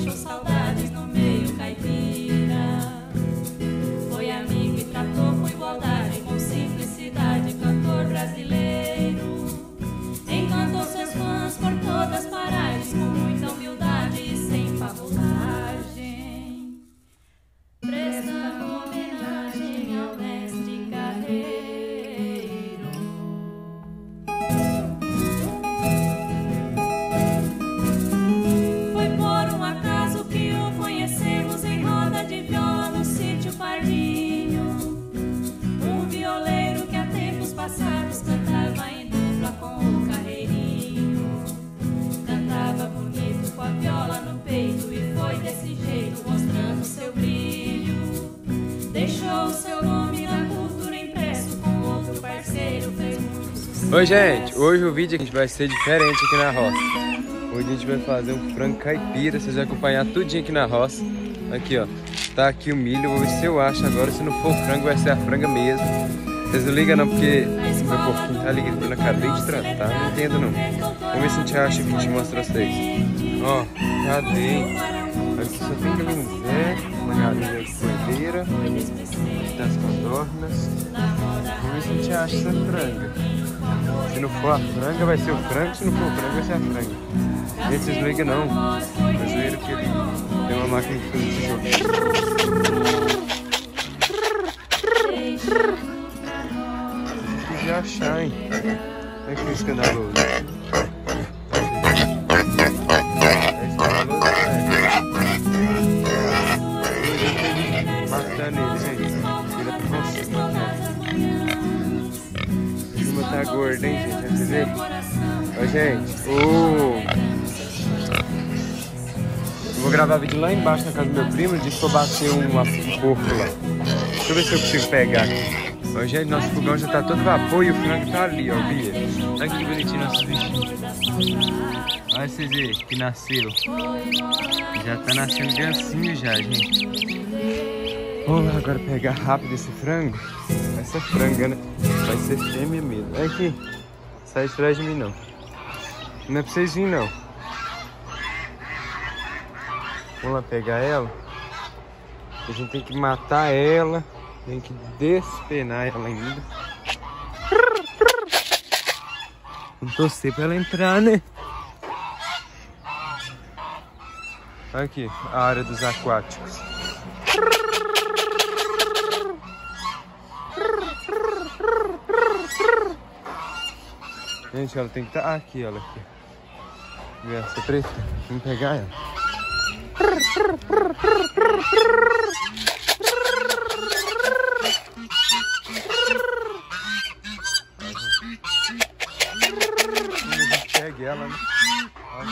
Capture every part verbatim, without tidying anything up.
deixou saudades no meio caipira. Foi amigo e tratou com igualdade, com simplicidade, cantor brasileiro. Encantou seus fãs por todas as paragens, com muita humildade e sem pavulagem. Prestando homenagem ao mestre carreiro. Foi por um acaso que o conhecemos em roda de viola no sítio Pardinho. Um violeiro que há tempos passados cantava em dupla com o carreirinho. Cantava bonito com a viola no peito e foi desse jeito mostrando seu brilho. Deixou o seu nome na cultura impresso, com outro parceiro fez muito sucesso. Oi gente, hoje o vídeo aqui vai ser diferente aqui na roça. Hoje a gente vai fazer um frango caipira, vocês vão acompanhar tudinho aqui na roça. Aqui ó, tá aqui o milho, vou ver se eu acho agora, se não for o frango vai ser a franga mesmo. Vocês não ligam não, porque meu porquinho tá ali gritando, acabei de tratar, não entendo não. Vamos ver se a gente acha que te mostra vocês. Ó, cadê? Aqui só tem galinzé, uma galinha de coelheira, aqui tá as codornas. Vamos ver se a gente acha essa franga. Se não for a franga vai ser o frango, se não for o frango vai ser a franga. Gente, vocês não ligam não, mas viram que ele tem uma máquina de fazer tijolo. Já achar, hein? Olha que escandaloso. É escandaloso, né? Matando ele, gente. Ele é pra você matar. Ele tá gordo, hein, gente? Vai ver? Ó, gente. Oh. Eu vou gravar vídeo lá embaixo na casa do meu primo. Ele disse que eu bater um, um porco lá. Deixa eu ver se eu consigo pegar aqui. Ó, gente, nosso fogão já tá todo vapor e o frango tá ali, ó, Bia. Olha que bonitinho nosso bichinho. Olha vocês verem que nasceu. Já tá nascendo gancinho já, gente. Vamos agora pegar rápido esse frango. Essa franga, né? Vai ser fêmea mesmo. Olha aqui. Sai de trás de mim, não. Não é pra vocês virem, não. Vamos lá pegar ela. A gente tem que matar ela. Tem que despenar ela ainda. Vamos torcer pra ela entrar, né? Aqui, a área dos aquáticos. Gente, ela tem que estar tá aqui, ela aqui. E essa preta, vamos pegar ela. Pegue ela, né? Olha,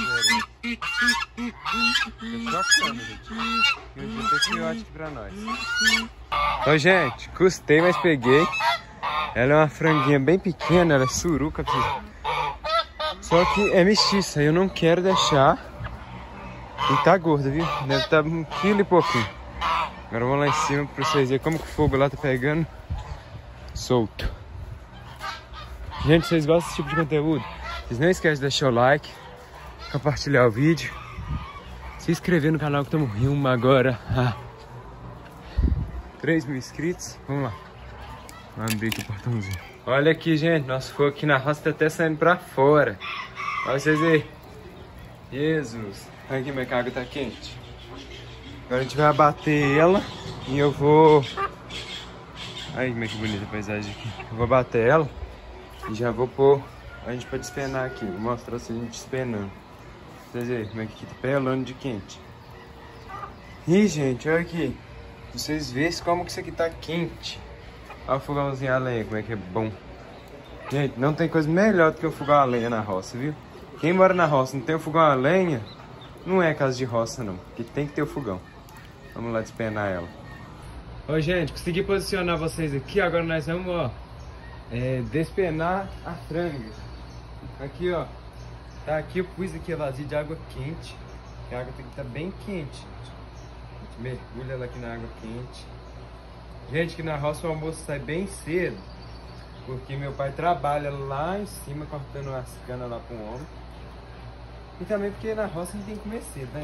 tô chocando, gente. E hoje vai ter fiote pra nós. Então, gente, custei, mas peguei. Ela é uma franguinha bem pequena, ela é suruca. Só que é mestiça, eu não quero deixar. E tá gorda, viu? Deve estar um quilo e pouquinho. Agora vamos lá em cima pra vocês verem como que o fogo lá tá pegando solto. Gente, vocês gostam desse tipo de conteúdo? Vocês não esquecem de deixar o like, compartilhar o vídeo, se inscrever no canal que estamos rumo agora a três mil inscritos. Vamos lá. Vamos abrir aqui o portãozinho. Olha aqui, gente. Nosso fogo aqui na roça tá até saindo pra fora. Olha vocês aí. Jesus. Olha aqui, minha água tá quente. Agora a gente vai abater ela e eu vou... Aí, como é que bonita a paisagem aqui. Eu vou abater ela e já vou pôr a gente pra despenar aqui. Vou mostrar assim a gente despenando. Vocês verem como é que aqui tá pelando de quente. Ih, gente, olha aqui. Pra vocês verem como que isso aqui tá quente. Olha o fogãozinho a lenha, como é que é bom. Gente, não tem coisa melhor do que o fogão a lenha na roça, viu? Quem mora na roça não tem o fogão a lenha, não é casa de roça não, porque tem que ter o fogão. Vamos lá despenar ela. Ô gente, consegui posicionar vocês aqui, agora nós vamos, ó, é, despenar a franga. Aqui, ó, tá aqui, eu pus aqui a vasilha de água quente, que a água tem que estar bem quente. A gente mergulha ela aqui na água quente. Gente, aqui na roça o almoço sai bem cedo, porque meu pai trabalha lá em cima cortando as canas lá com o homem. E também porque na roça a gente tem que comer cedo, né, gente?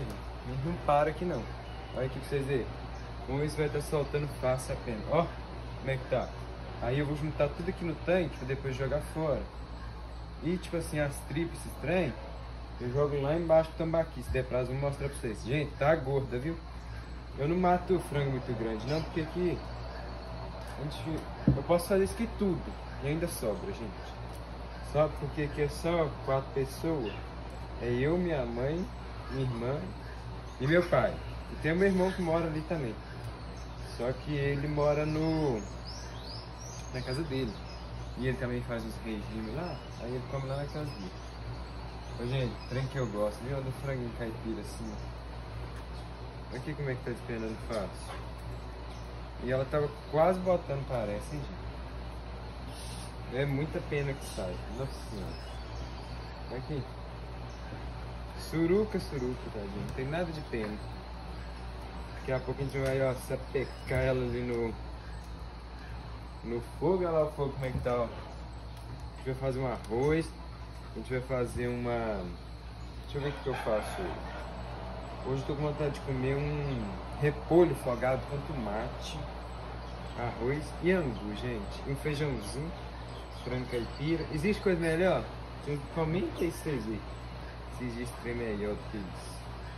Não para aqui não. Olha aqui pra vocês verem. Vamos ver se vai estar soltando fácil a pena. Ó, como é que tá. Aí eu vou juntar tudo aqui no tanque pra depois jogar fora. E tipo assim, as tripas, esses trem, eu jogo lá embaixo do tambaqui. Se der prazo, eu vou mostrar pra vocês. Gente, tá gorda, viu? Eu não mato o frango muito grande, não, porque aqui a gente, eu posso fazer isso aqui tudo e ainda sobra, gente. Só porque aqui é só quatro pessoas. É eu, minha mãe, minha irmã e meu pai. E tem o meu irmão que mora ali também. Só que ele mora no na casa dele. E ele também faz uns regimes lá, aí ele come lá na casa dele. Ô, gente, trem que eu gosto, viu? Do franguinho caipira assim, ó. Olha aqui como é que tá despenando fácil. E ela tava quase botando, parece, hein, gente? É muita pena que sai. Nossa senhora. Olha aqui. Suruca, suruca, tadinho. Não tem nada de pena. Daqui a pouco a gente vai, ó, sapecar ela ali no... No fogo. Olha lá o fogo como é que tá, ó. A gente vai fazer um arroz. A gente vai fazer uma... Deixa eu ver o que eu faço hoje. Hoje eu tô com vontade de comer um repolho fogado com tomate, arroz e angu, gente. Um feijãozinho, frango caipira. Existe coisa melhor? Comenta aí pra vocês verem se existe trem melhor do que isso.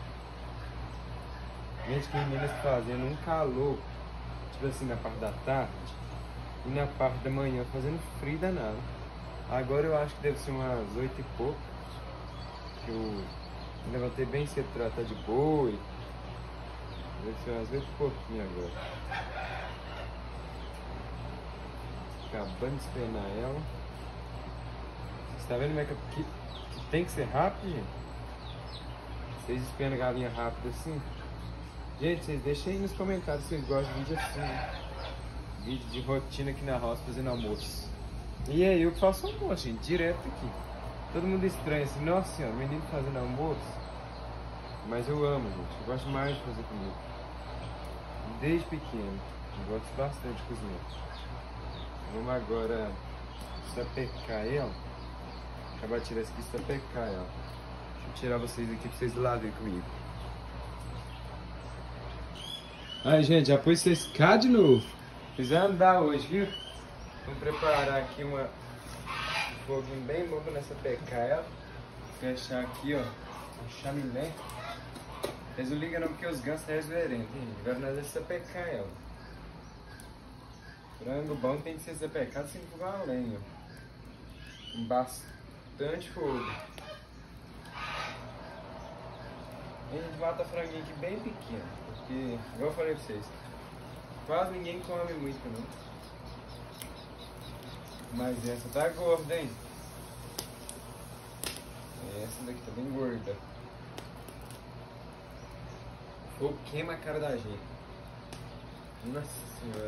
Gente, que meninas fazendo um calor, tipo assim, na parte da tarde e na parte da manhã, fazendo frio danado. Agora eu acho que deve ser umas oito e pouco, que eu levantei bem cedo pra tratar de boi. Deve ser umas oito e pouquinho agora. Acabando de espenar ela. Você tá vendo como é que, que, que tem que ser rápido, gente? Vocês espenam a galinha rápido assim? Gente, vocês deixem aí nos comentários se vocês gostam de vídeo assim, né? Vídeo de rotina aqui na roça fazendo almoço. E aí eu faço almoço, gente, direto aqui. Todo mundo estranha assim, nossa senhora, menino fazendo almoço. Mas eu amo, gente, eu gosto mais de fazer comida. Desde pequeno, eu gosto bastante de cozinhar. Vamos agora sapecar ela. Acabar de tirar isso aqui e sapecar ela. Deixa eu tirar vocês aqui pra vocês lá verem comigo. Aí, gente, já pus vocês cá de novo. Fiz andar hoje, viu? Vamos preparar aqui uma um foguinho bem bom pra nessa pecar ela. Fechar aqui, ó, um chaminé. Eles não ligam não porque os gansos são reverentes. Agora nós vamos sapecar ela. Frango bom tem que ser sapecado sem fogar a lenha. Com bastante fogo. A gente mata franguinho aqui bem pequeno. Porque, igual eu falei pra vocês, quase ninguém come muito, não. Mas essa tá gorda, hein? Essa daqui tá bem gorda. O fogo queima a cara da gente. Nossa senhora.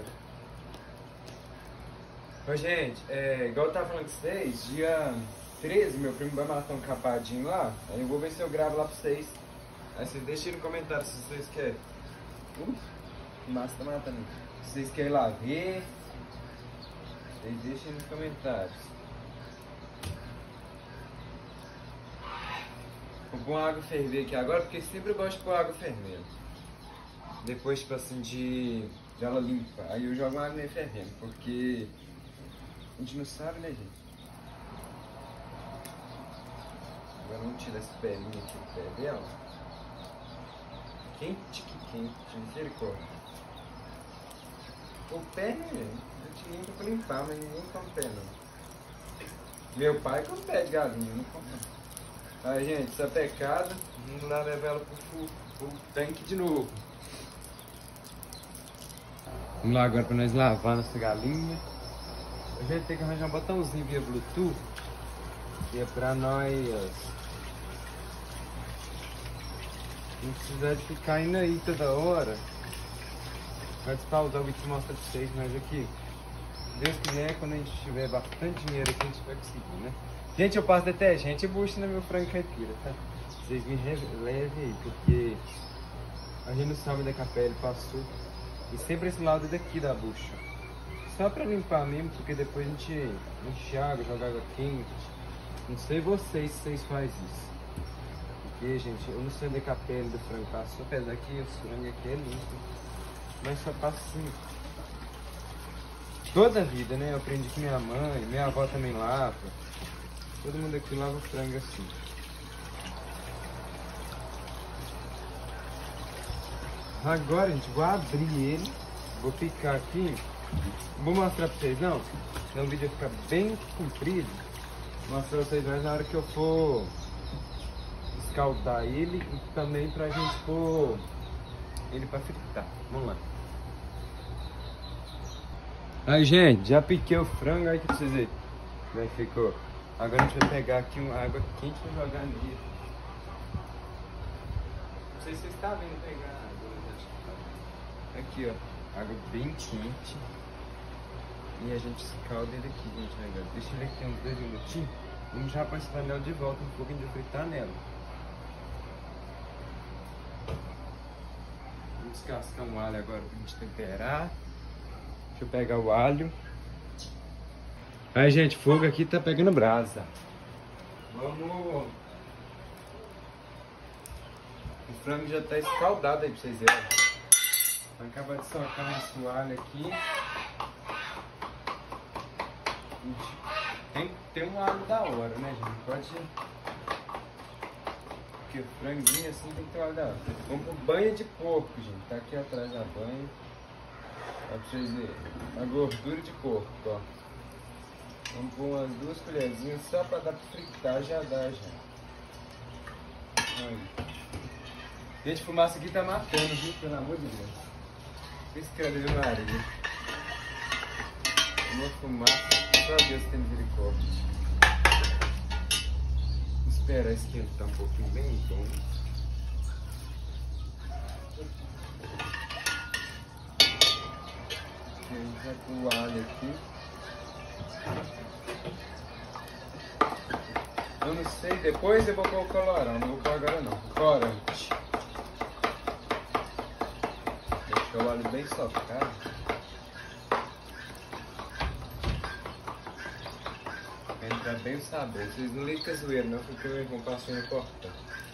Ô, gente, é, igual eu tava falando com vocês, dia treze meu primo vai matar um capadinho lá. Aí eu vou ver se eu gravo lá pra vocês. Aí vocês deixem no comentário se vocês querem. Uh, que massa tá matando. Se vocês querem ir lá ver, vocês deixem nos comentários. Vou pôr água ferver aqui agora, porque sempre eu gosto de pôr água fervendo. Depois, tipo assim, de, de ela limpa. Aí eu jogo água meio fervendo, porque a gente não sabe, né, gente? Agora vamos tirar esse pelinho aqui do pé dela. Quente que quente, misericórdia. O pé, né, gente? Eu te limpo pra limpar, mas ninguém come pé, não. Meu pai come pé de galinha, não come. Aí, gente, essa pecada, vamos lá levar ela pro, pro tanque de novo. Vamos lá agora pra nós lavar nossa galinha. A gente tem que arranjar um botãozinho via Bluetooth, que é pra nós não precisar de ficar indo aí toda hora. Vai despausar o vídeo e mostrar pra vocês, mas aqui, se Deus quiser, quando a gente tiver bastante dinheiro aqui, a gente vai conseguir, né? Gente, eu passo detergente e bucho no meu frango caipira, tá? Vocês me relevem aí, porque a gente não sabe onde é que a pele passou. E sempre esse lado daqui da bucha. Só pra limpar mesmo, porque depois a gente enche água, joga água quente. Não sei vocês se vocês fazem isso. porque, gente, eu não sei onde é que a pele do frango passou, apesar que o frango aqui é limpo. Mas só passa assim. Toda a vida, né? Eu aprendi com minha mãe, minha avó também lava. Todo mundo aqui lava o frango assim. Agora, gente, vou abrir ele. Vou picar aqui. Vou mostrar pra vocês, não. Senão o vídeo vai ficar bem comprido. Vou mostrar pra vocês mais na hora que eu for escaldar ele. E também pra gente pôr ele pra fritar. Vamos lá. Aí, gente, já piquei o frango. Aí que pra vocês verem como é que ficou. Agora a gente vai pegar aqui uma água quente e jogar nele. Não sei se vocês estão vendo pegar a água, mas acho que tá. Aqui, ó. Água bem quente. E a gente escalda ele aqui, gente. Agora. Deixa ele aqui uns dois minutinhos. Vamos já para esse panela de volta um pouco de fritar nela. Vamos descascar um alho agora pra gente temperar. Deixa eu pegar o alho. Aí, gente, fogo aqui tá pegando brasa. Vamos... O frango já tá escaldado aí pra vocês verem. Vai acabar de socar nosso alho aqui. Tem que ter um alho da hora, né, gente? Pode... Porque franguinho assim tem que ter um alho da hora. Vamos pro banha de porco, gente. Tá aqui atrás da banha. Ó, pra vocês verem. A gordura de porco, ó. Vamos pôr umas duas colherzinhas só pra dar pra fritar, já dá, já. Aí. Gente, fumaça aqui tá matando, viu? Pelo amor de Deus. Escreve Maria. Uma fumaça, só Deus tem misericórdia. Vou esperar esquentar um pouquinho bem bom. A gente vai com o alho aqui. Eu não sei, depois eu vou pôr o colorão, não vou pôr agora não, o corante. Deixa o alho bem socado. Vai entrar bem o sabor, vocês não ligam com a zoeira não, porque meu irmão passou no cortão.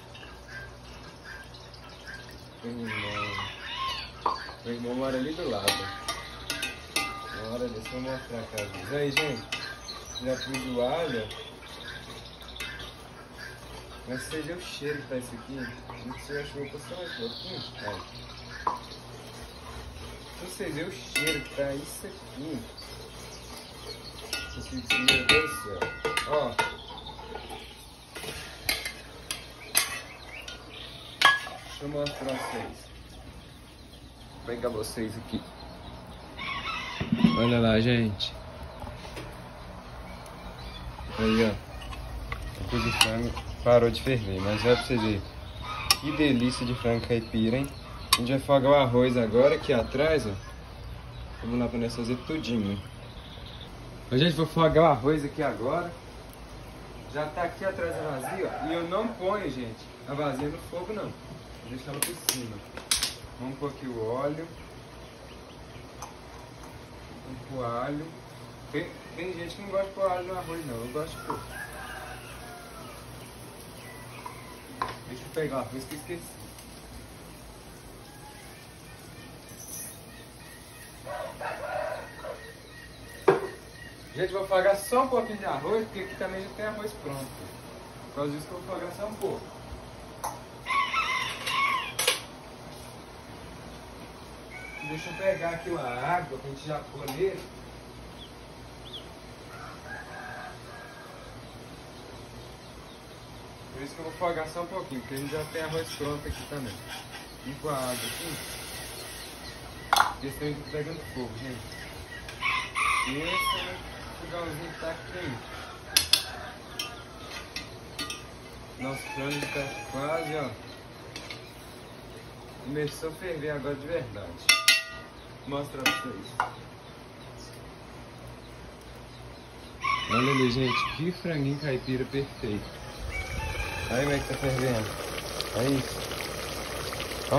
Meu irmão, meu irmão mora ali do lado. Na hora desse eu vou mostrar a casa. Aí, gente, já pus o alho. Mas você vê o cheiro que tá isso aqui? Não sei, acho que eu vou passar mais um pouquinho. Aí. Se vocês verem o cheiro que tá isso aqui. Esse aqui, meu Deus do céu. Ó. Deixa eu mostrar pra vocês. Vou pegar vocês aqui. Olha lá, gente. Aí, ó. Depois do frango parou de ferver, mas olha pra vocês verem. Que delícia de frango caipira, hein? A gente vai afogar o arroz agora aqui atrás, ó. Vamos lá pra nós fazer tudinho. A gente vai afogar o arroz aqui agora. Já tá aqui atrás da vazia, ó. E eu não ponho, gente, a vazia no fogo, não. Vou deixar ela por cima. Vamos pôr aqui o óleo. Vamos pôr alho. Tem, tem gente que não gosta de pôr alho no arroz, não. Eu gosto de pôr. Deixa eu pegar o arroz que eu esqueci. Gente, vou afogar só um pouquinho de arroz, porque aqui também já tem arroz pronto. Por causa disso que eu vou afogar só um pouco. Deixa eu pegar aqui uma água pra gente já pôr nele. Por isso que eu vou afogar só um pouquinho, porque a gente já tem arroz pronto aqui também. Vamos com a água aqui. Esse também tá pegando fogo, gente. E esse fogãozinho tá quente. Nosso frango tá quase, ó. Começou a ferver agora de verdade. Vou mostrar pra vocês. Olha ali, gente, que franguinho caipira perfeito. Olha como é que tá fervendo. É isso. Ó.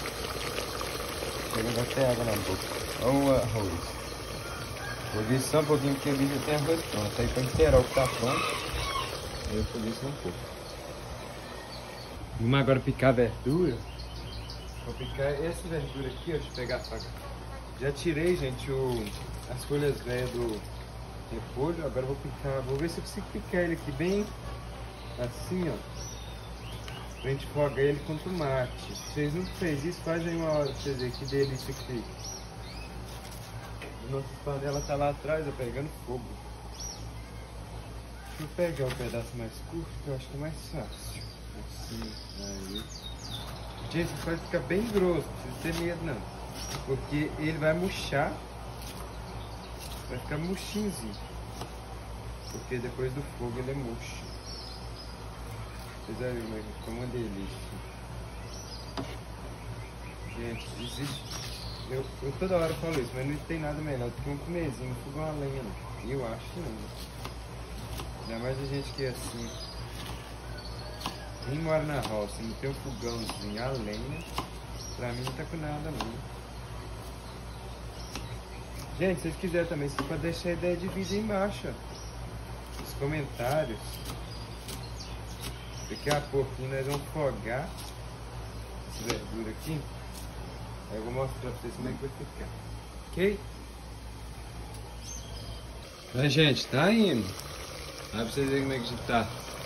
Chega até água na boca. Olha o arroz. Vou ver só um pouquinho porque ali já tem arroz pronto. Aí pra inteirar o que tá pronto, eu vou ver só um pouco. Vamos agora picar a verdura. Vou picar essa verdura aqui, ó. Deixa eu pegar a faca. Já tirei, gente, o, as folhas velhas do repolho. Agora eu vou picar. Vou ver se eu consigo picar ele aqui bem assim, ó. Pra gente fogar ele com tomate. Se vocês nunca fez isso, faz aí uma hora pra vocês verem que delícia que fica. Nossa panela tá lá atrás, ó, pegando fogo. Deixa eu pegar o pedaço mais curto, que eu acho que é mais fácil. Assim, aí. Gente, isso pode ficar bem grosso, não precisa ter medo não. Porque ele vai murchar. Vai ficar murchinhozinho. Porque depois do fogo ele é murcho. Vocês vão ver, mas fica uma delícia. Gente, existe. Eu, eu toda hora falo isso, mas não tem nada melhor do que um comezinho, um fogão a lenha, não. Eu acho que não. Ainda mais a gente que é assim. Quem mora na roça e não tem um fogãozinho a lenha, pra mim não tá com nada não. Gente, se vocês quiserem também, vocês podem deixar a ideia de vídeo aí embaixo, ó, nos comentários. Daqui a pouquinho nós vamos fogar essa verdura aqui. Aí eu vou mostrar pra vocês como é que vai ficar. Ok? Mas, gente, tá indo. Dá pra vocês verem como é que tá.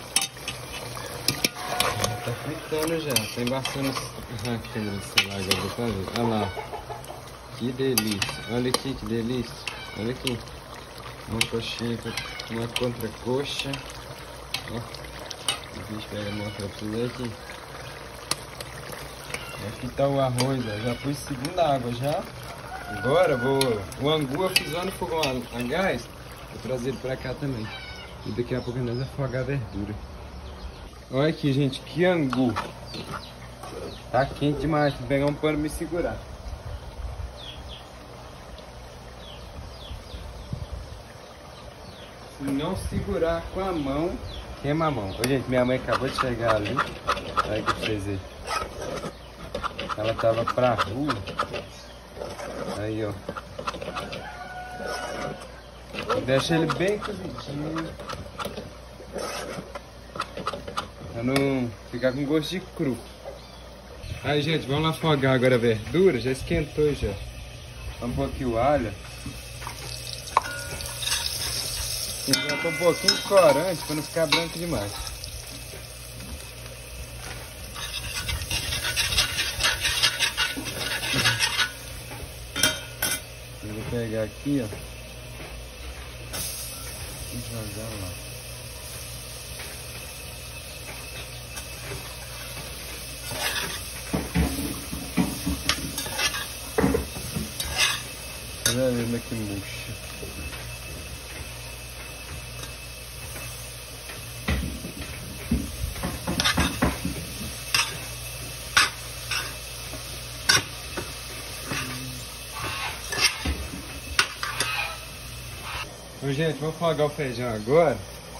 Tá fritando já. Tá embaçando a câmera do celular agora pra ver. Olha lá. Que delícia. Olha aqui, que delícia. Olha aqui. Uma coxinha, uma contra-coxa. Ó. A gente pega e mostra pra vocês aqui. Aqui tá o arroz, ó. Já pus segunda água já. Agora vou. O angu eu fiz lá no fogão a, a gás. Vou trazer ele pra cá também. E daqui a pouco nós vamos afogar a verdura. Olha aqui, gente, que angu. Tá quente demais. Vou pegar um pano e me segurar. Se não segurar com a mão, queima a mão. Ô, gente, minha mãe acabou de chegar ali. Olha aqui pra vocês verem. Ela tava pra rua. Aí, ó. Deixa ele bem cozidinho. Pra não ficar com gosto de cru. Aí, gente, vamos lá afogar agora a verdura. Já esquentou já. Vamos pôr aqui o alho. Já tô um pouquinho de corante pra não ficar branco demais. Eu vou pegar aqui, ó. E jogar lá. Olha vendo que murcha. Então, gente, vou afogar o feijão agora.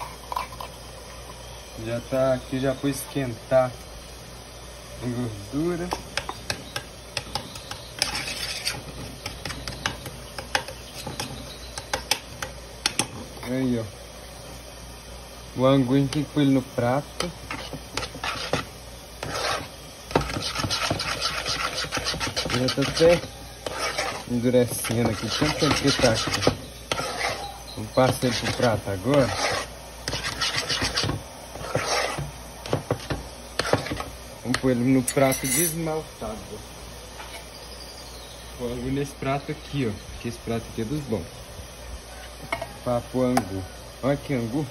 Já tá aqui, já pus esquentar a gordura. Aí, ó. O anguinho tem que pôr ele no prato. Já tá até endurecendo aqui, tanto tempo que tá aqui. Vamos passar ele pro prato agora. Vamos pôr ele no prato desmaltado. Pôr angu nesse prato aqui, ó. Porque esse prato aqui é dos bons. Para pôr angu. Olha que angu.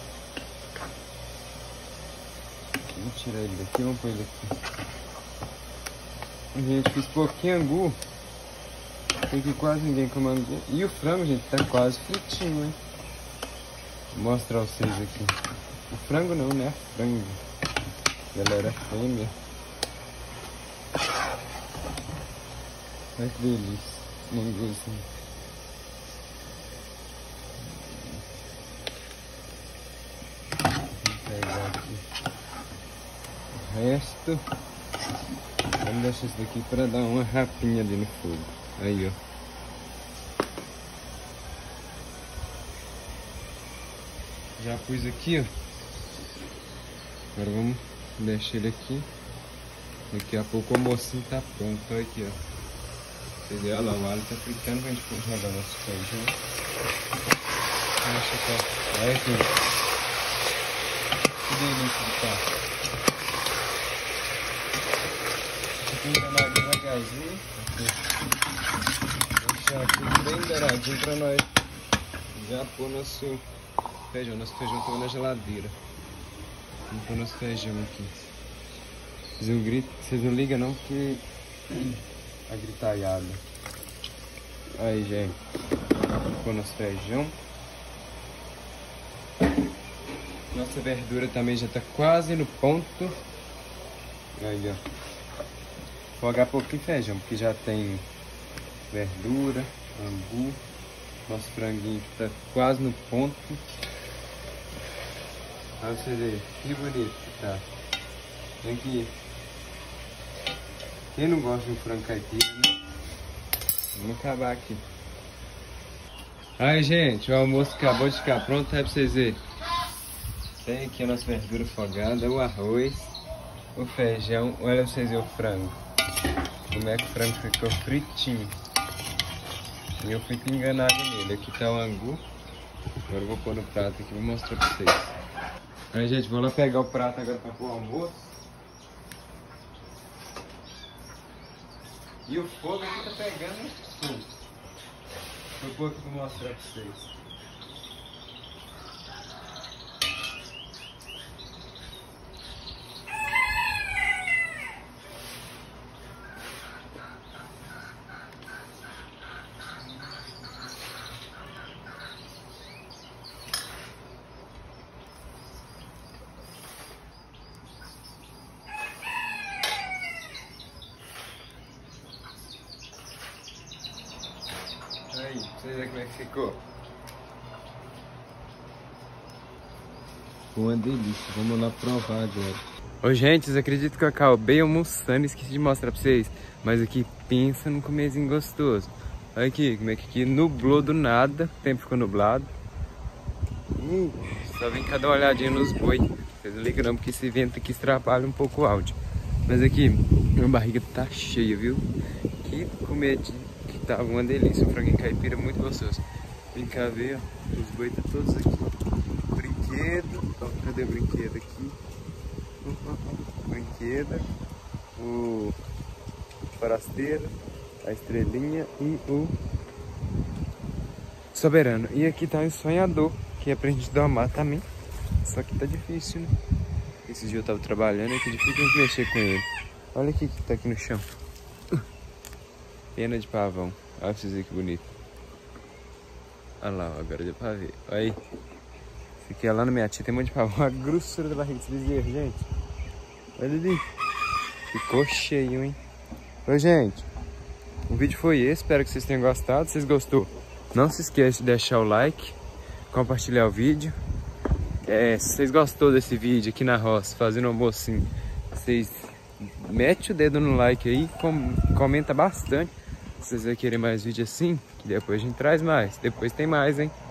Vamos tirar ele daqui, vamos pôr ele aqui. Gente, fiz pouquinho angu. Tem que quase ninguém come angu. E o frango, gente, tá quase fritinho, hein? Vou mostrar pra vocês aqui. O frango não, né? Frango. Galera, fêmea. Olha que delícia. Mangu assim. Vou pegar aqui o resto. Vamos deixar isso daqui para dar uma rapinha ali no fogo. Aí, ó. Já pus aqui, ó. Agora vamos deixar ele aqui. Daqui a pouco o almocinho tá pronto. Olha aqui, ó. Vocês viram, olha lá, o alho tá fritando pra gente jogar nosso feijão. Deixa eu ver. Olha aqui. Que delícia que tá. Aqui enganado devagarzinho. Deixar tudo bem douradinho pra nós já pôr nosso feijão. Nosso feijão tá na geladeira. Vamos pôr nosso feijão aqui. Vocês não, gritam, vocês não ligam não que a gritaiada. Aí, gente. Vamos pôr nosso feijão. Nossa verdura também já tá quase no ponto. Aí, ó. Vou jogar pouquinho feijão, porque já tem verdura, angu. Nosso franguinho tá quase no ponto. Olha pra vocês verem, que bonito que tá. Vem aqui. Quem não gosta de um frango caipira, né? Vamos acabar aqui. Aí, gente, o almoço acabou de ficar pronto, é pra vocês verem. Tem aqui a nossa verdura fogada, o arroz, o feijão. Olha pra vocês verem o frango. Como é que o frango ficou fritinho. E eu fui enganado nele. Aqui tá o angu. Agora eu vou pôr no prato aqui e vou mostrar pra vocês. Aí, gente, vou lá pegar o prato agora pra pôr o almoço. E o fogo aqui tá pegando fogo. Vou pôr aqui pra mostrar pra vocês. Aí, vocês verem como é que ficou. Uma delícia, vamos lá provar agora. Ô, gente, vocês acreditam que eu acabei almoçando e esqueci de mostrar pra vocês. Mas aqui, pensa num comezinho gostoso. Olha aqui, como é que aqui nublou do nada, o tempo ficou nublado. Uh, só vem cá dar uma olhadinha nos boi. Vocês não ligam não, porque esse vento aqui atrapalha um pouco o áudio. Mas aqui, minha barriga tá cheia, viu? Que comidinha. Tava uma delícia, um franguinho caipira muito gostoso. Vem cá ver, ó, os boi tá todos aqui. Brinquedo, ó, cadê o brinquedo aqui? Brinquedo, o forasteiro, a estrelinha e o soberano. E aqui tá o sonhador, que é pra gente domar também. Só que tá difícil, né? Esse dia eu tava trabalhando, é que é difícil a gente mexer com ele. Olha aqui que tá aqui no chão. Pena de pavão. Olha pra vocês verem que bonito. Olha lá, ó, agora deu pra ver. Olha aí. Esse aqui é lá na minha tia, tem um monte de pavão. A grossura da barriga, vocês viram, gente? Olha ali. Ficou cheio, hein? Oi, gente. O vídeo foi esse, espero que vocês tenham gostado. Se vocês gostou, não se esqueça de deixar o like, compartilhar o vídeo. É, se vocês gostou desse vídeo aqui na roça, fazendo um almocinho, vocês mete o dedo no like aí, com, comenta bastante. Se vocês vão querer mais vídeo assim, que depois a gente traz mais. Depois tem mais, hein?